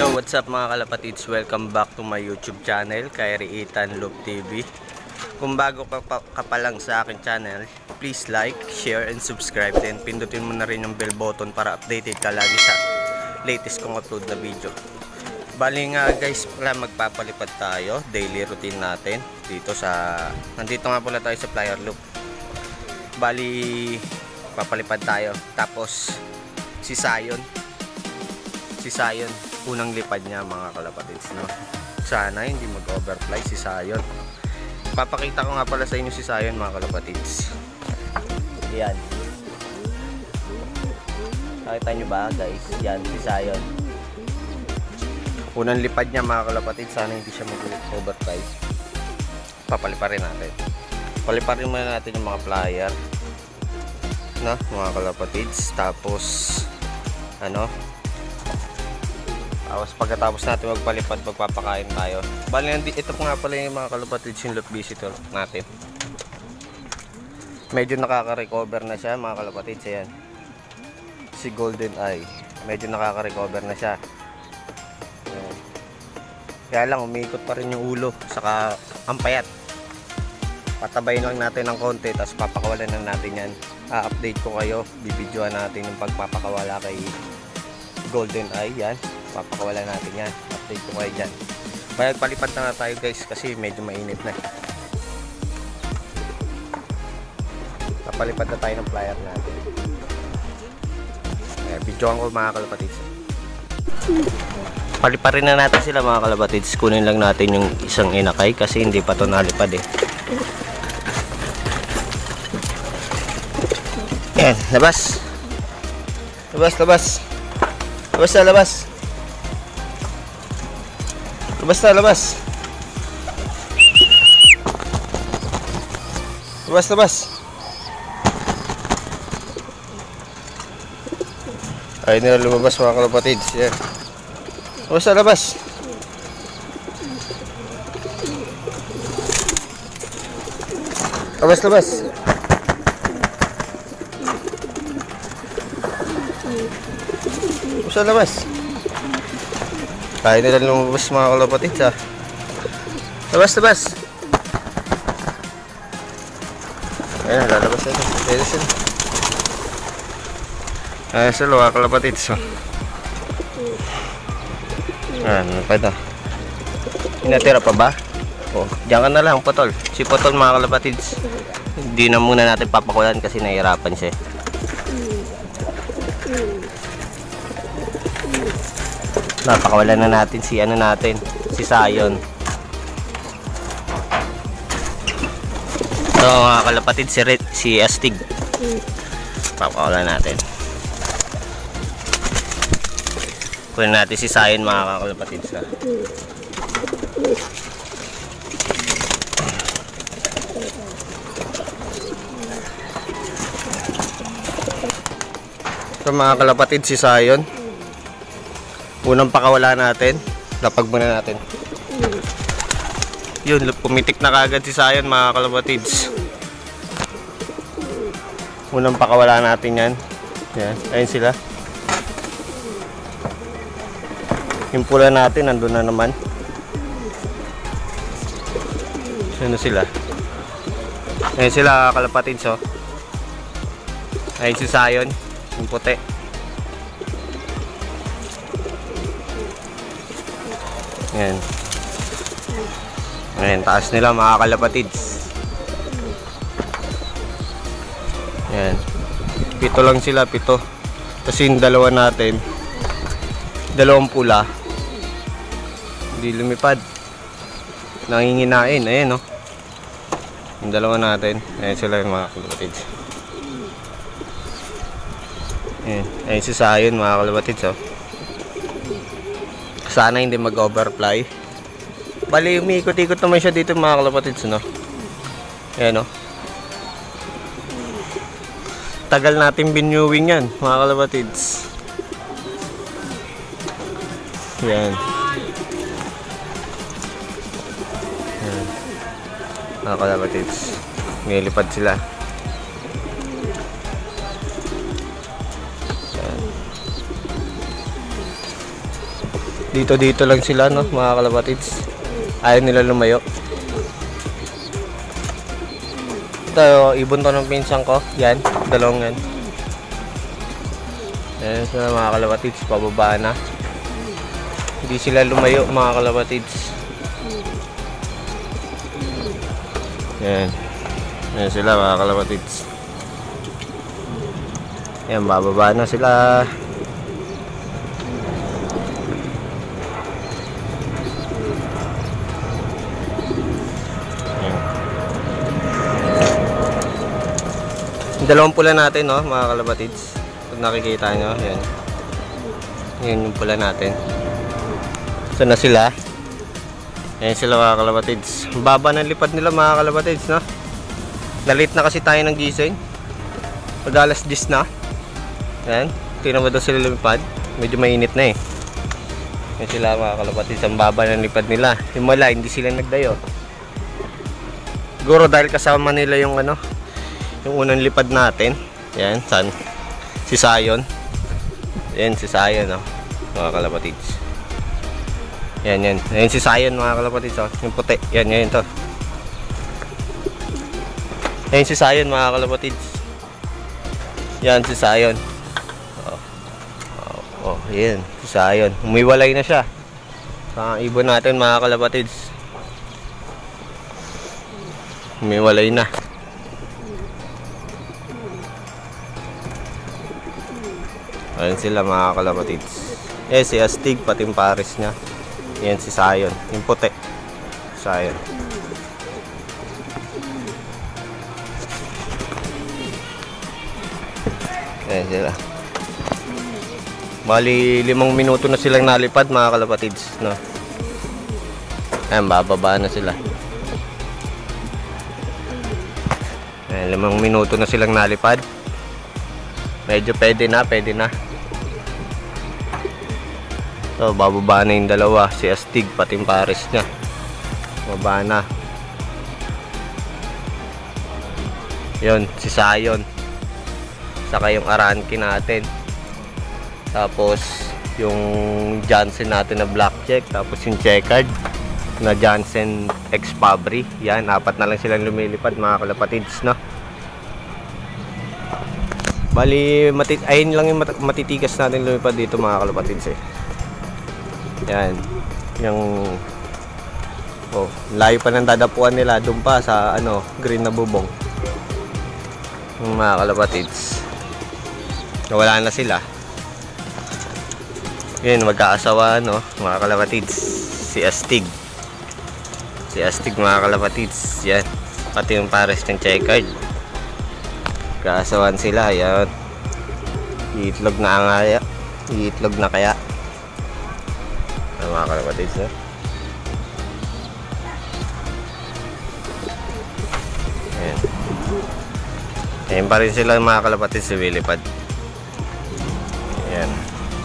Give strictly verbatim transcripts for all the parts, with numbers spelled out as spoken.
Yo, what's up mga kalapatids? Welcome back to my YouTube channel, Kyrie Ethan Loop T V. Kung bago ka pa, ka pa lang sa akin channel, please like, share, and subscribe. Then pindutin mo na rin yung bell button para updated ka lagi sa latest kong upload na video. Bali nga guys, pala magpapalipad tayo, daily routine natin dito sa, nandito nga pala tayo sa Flyer Loop. Bali, papalipad tayo. Tapos si Sayon, si Sayon, unang lipad niya mga kalapatids, no? Sana hindi mag-overfly si Sayon. Papakita ko nga pala sa inyo si Sayon mga kalapatids. Yan. Nakita nyo ba guys? Yan si Sayon. Unang lipad niya mga kalapatids. Sana hindi siya mag-overfly. Papaliparin natin. Paliparin muna natin yung mga flyer, no? Mga kalapatids. Tapos ano, Tapos pagkatapos natin magpalipad, magpapakain tayo. Bali, ito po nga pala yung mga kalapatids, yung loop visitor natin. Medyo nakaka-recover na siya mga kalapatids. Ayan, si Golden Eye, medyo nakaka-recover na siya. Ayan. Kaya lang umiikot pa rin yung ulo, saka ang payat. Patabayin lang natin ng konti, tapos papakawalan na natin yan. A-update ko kayo, bibidyoan natin yung pagpapakawala kay Golden Eye. Yan, papakawalan natin yan, update ko kayo dyan. Kaya palipad na nga tayo guys, kasi medyo mainit na. Papalipad na tayo ng flyer natin. Kaya videoan ko mga kalapatids. Paliparin na natin sila mga kalapatids. Kunin lang natin yung isang inakay kasi hindi pa ito nalipad eh. Yan, labas. Labas, labas. Labas na, labas. Labas na, labas. Labas, labas. Ay, nila lumabas mga kalapatids. Yan. Labas na, labas. Labas, labas. Labas na, labas. Kaya nila lumabas mga kalapatids ha. Labas, labas. Ayan, lalabas na ito. Ayan sila. Ayan sila mga kalapatids. Ayan, napad na. Inatira pa ba? O, diyan ka na lang, Potol. Si Potol mga kalapatids, hindi na muna natin papakulan kasi nahihirapan siya. Napakawalan na natin si ano natin, si Sayon. So mga kalapatid, si, Red, si Astig. Papakawalan natin. Kunin natin si Sayon mga kalapatid. Sa So mga kalapatid, si Sayon, unang pakawala natin, lapag muna natin. Yun, pumitik na kagad si Sayon mga kalapatids. Unang pakawala natin yan. Yan, ayun sila. Yung pula natin, nandun na naman. Sino sila? Ayun sila kalapatids, oh. Ayun si Sayon, yung puti. Ayan. Ayan, taas nila mga kalapatids. Ayan. Pito lang sila, pito. Kasi yung dalawa natin, dalawang pula, hindi lumipad. Nanginginain. Ayan, no? Yung dalawa natin. Ayan sila yung mga kalapatids. Ayan. Ayan si Sayon mga kalapatids, oh. Sana hindi mag-overfly. Bali, umiikot-ikot naman siya dito mga kalapatids, no? Ayan, no? Tagal natin binewing yan mga kalapatids. Ayan. Ayan. Mga kalapatids, nilipad sila. Dito dito lang sila, no, mga kalapatids. Ayaw nila lumayo. Ito, ibon to ng pinsan ko. Yan, dalawang yan. Ayan sila mga kalapatids, pababa na. Hindi sila lumayo mga kalapatids. Ayan. Ayan sila mga kalapatids. Ayan, bababa na sila. Dalawang pula natin, no, mga kalapatids. Pag nakikita nyo, yan. Yan yung pula natin. So na sila. Yan sila mga kalapatids. Baba ng lipad nila mga kalapatids, no. Nalit na kasi tayo ng gising. Pag alas diyes na. Yan. Tingnan mo daw sila lumipad. Medyo mainit na eh. Yan sila mga kalapatids. Ang baba ng lipad nila. Yung mala, hindi sila nagdayo. Siguro dahil kasama nila yung ano, yung unang lipad natin. Yan, san? Si Sayon. Yan, si Sayon, no? Mga kalapatids. Yan, yan. Yan si Sayon, mga kalapatids, oh. Yung puti. Yan, yan to. Yan si Sayon, mga kalapatids. Yan, si Sayon. Oh, oh, oh yan. Si Sayon. Umiwalay na siya. Sa ibon natin, mga kalapatids. Umiwalay na. Ayan sila mga kalapatids. Eh si Astig pati yung pares niya. Yan si Sayon, yung puti. Sayon. Ayan sila. Bali limang minuto na silang nalipad mga kalapatids, no? Ayan, bababa na sila. Ayan, limang minuto na silang nalipad. Medyo pwede na, pwede na. So, bababa na yung dalawa. Si Astig, pati yung pares niya. Bababa na. Yun, si Sayon. Saka yung Aranque natin. Tapos, yung Johnson natin na black check. Tapos yung checkered na Johnson X Fabry. Yan, apat na lang silang lumilipad mga kalapatids, no? Bali, matit ayun lang yung mat matitigas natin lumipad dito mga kalapatids eh. Yan. Yung oh, layo pa ng dadapuan nila doon pa sa ano, green na bubong. Yung mga kalapatids. Nawala na sila. Yun, magkaasawa, no, mga kalapatids. Si Astig. Si Astig mga kalapatids. Yan. Pati yung pares ng checkered. Kaasawan sila, yan. Iitlog na angaya. Iitlog na kaya. Ang mga kalapatids, no? Ayan. Ayan pa rin sila mga kalapatids sa wilipad. Ayan.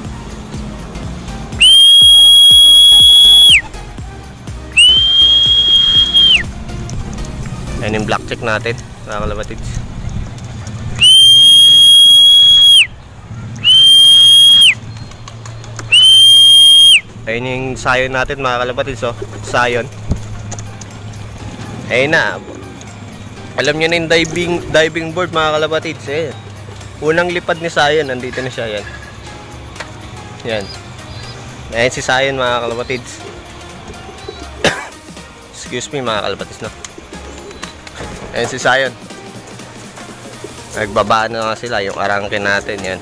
Ayan yung black check natin mga kalapatids. Ayun yung Sayon natin mga kalapatids, oh. Sayon. Ayun na. Alam nyo na yung diving, diving board mga kalapatids, eh. Unang lipad ni Sayon, nandito na siya, yan. Yan. Ayun si Sayon mga kalapatids. Excuse me mga kalapatids, no. Ayun si Sayon. Nagbabaan na nga sila, yung Aranque natin, yan.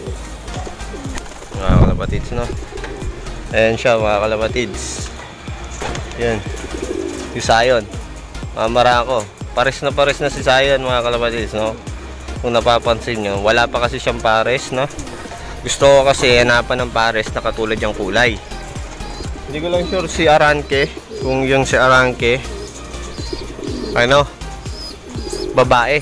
Mga kalapatids, no. Ayan siya mga kalapatids. Yan. Si Sayon. Mamara ako. Pares na pares na si Sayon mga kalapatids, no. Kung napapansin nyo, wala pa kasi siyang pares, no. Gusto ko kasi hanapan ng pares na katulad yung kulay. Hindi ko lang sure si Aranque. Kung yung si Aranque, ano, babae.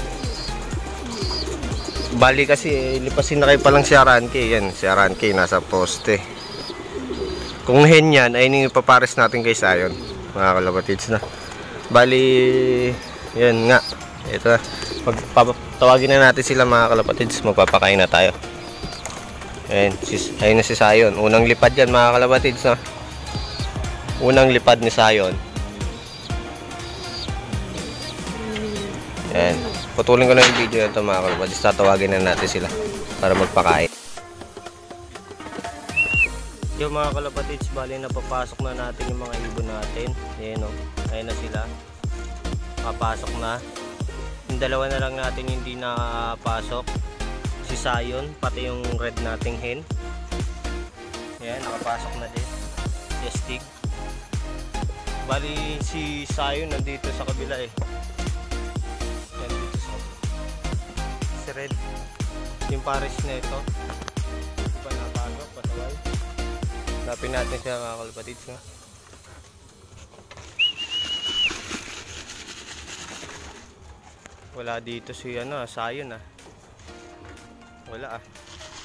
Bali kasi lipasin na kayo pa lang si Aranque. Yan, si Aranque nasa poste. Kung hen yan, ay yung ipapares natin kay Sayon mga kalapatids, na. Bali, yan nga. Ito na. Magpapatawagin na natin sila mga kalapatids. Magpapakain na tayo. Ayan, sis, ayun na si Sayon. Unang lipad yan mga kalapatids, no? Unang lipad ni Sayon. Ayan. Putulin ko na yung video na ito mga kalapatids. Tatawagin na natin sila para magpakain. Yung mga kalapatids, bali napapasok na natin yung mga ibon natin. Ayan, no? Ayan na sila. Papasok na. Yung dalawa na lang natin hindi nakapasok. Si Sayon, pati yung red nating hen. Ayan, nakapasok na din. Si Stig. Bali si Sayon nandito sa kabila eh. Ayan, dito sa si red. Yung pares na ito. Di ba napasok? Pataway. Lapin natin siya mga kalapatids, no? Wala dito si ano, Sayon ah. Wala ah.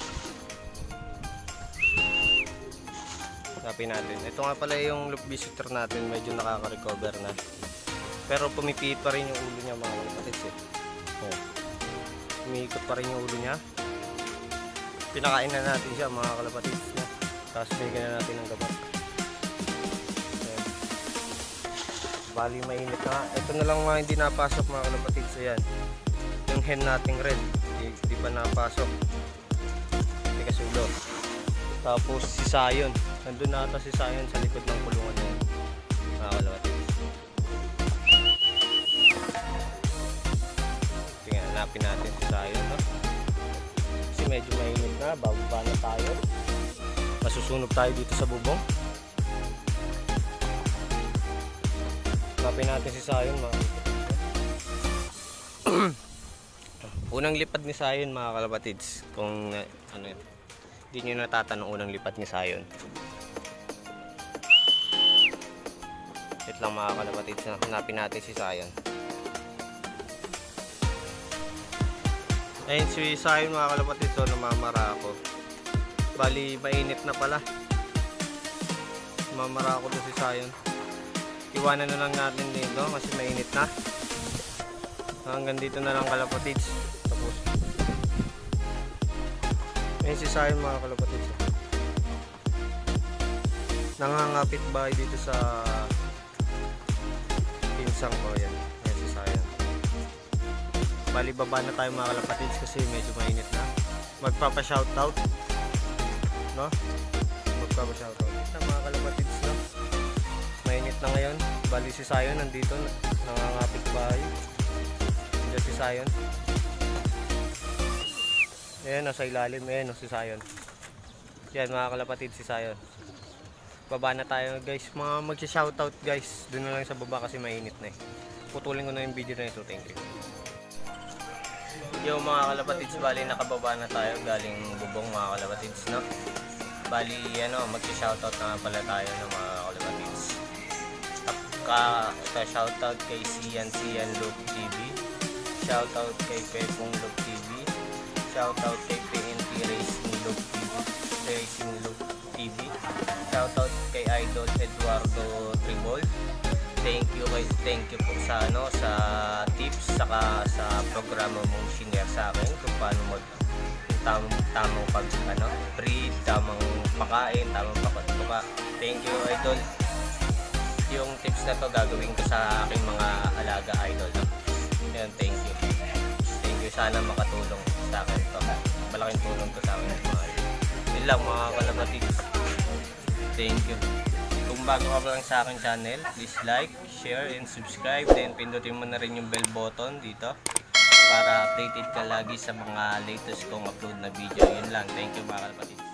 Hanapin natin. Ito nga pala yung loop visitor natin, medyo nakaka-recover na. Pero pumipit pa rin yung ulo niya mga kalapatids eh. Oh. Umiikot pa rin yung ulo niya. Pinakain na natin siya mga kalapatids niya. Tapos bigyan na natin ng gamot. Ayan. Bali mainit na. Ito na lang mga hindi napasok mga kalapatids. Ayan. Yung hen nating red. Di, di pa napasok. Hindi kasulo. Tapos si Sayon. Nandun na ata si Sayon sa likod ng kulungan niya. Mga kalapatids. Tingnan, hanapin natin si Sayon. No? Kasi medyo mainit na. Bababa na tayo. Masusunog tayo dito sa bubong. Hanapin natin si Sayon mga unang lipad ni Sayon mga kalapatids. Kung ano yun, hindi nyo natatanong unang lipad ni Sayon. Wait lang mga kalapatids, hanapin natin si Sayon. Ayun si Sayon mga kalapatids, so namamara ako. Bali mainit na pala. Namamara ako doon si Sayon. Iwanan na lang natin dito kasi mainit na. Hanggang dito na lang kalapatids. Tapos ayun si Sayon mga kalapatids. Nangangapit bahay dito sa pinsang ko. Yan. Ayan si Sayon. Bali baba na tayo mga kalapatids kasi medyo mainit na. Magpapa-shoutout, no? Magpapa-shoutout na mga kalapatids, no? Mainit na ngayon. Bali si Sayon nandito, nangangapit bahay. Diyan si Sayon. Ayan, nasa ilalim. Ayan, si Sayon. Yan mga kalapatid, si Sayon. Baba na tayo guys. Mga magsi-shoutout guys. Doon na lang sa baba kasi mainit na eh. Putulin ko na yung video na ito. Thank you. Yo mga kalapatids, bali nakababa na tayo galing bubong mga kalapatids, no? Bali ano, magsi-shoutout na pala tayo ng mga kalapatids. Ka, ka shoutout kay Sian Sian Loop T V. Shoutout kay Pepong Loop T V. Shoutout kay P N T Racing Loop T V. Racing Loop T V. Shoutout kay Idol Eduardo Tribol. Thank you kay thank you po sa ano sa tips saka sa programa mong share sa akin kung paano mag tamang tamang pag ano, breed, tamang pakain, tamang pakatuka. Thank you Idol. Yung tips na to gagawin ko sa aking mga alaga idol, no? Ayan, thank you. Thank you, sana makatulong sa akin to. Malaking tulong to sa akin mga idol. Yun lang mga kalapatids. Thank you. Kung bago ka pa lang sa aking channel, please like, share, and subscribe. Then pindutin mo na rin yung bell button dito para updated ka lagi sa mga latest kong upload na video. Yun lang. Thank you mga kalapatids.